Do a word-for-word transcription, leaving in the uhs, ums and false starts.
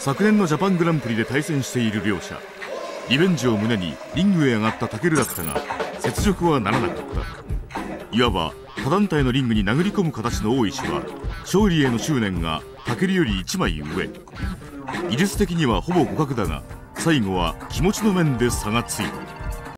昨年のジャパングランプリで対戦している両者、リベンジを胸にリングへ上がった武尊だったが雪辱はならなかった。いわば他団体のリングに殴り込む形の大石は勝利への執念が武尊よりいちまい上。技術的にはほぼ互角だが最後は気持ちの面で差がついた。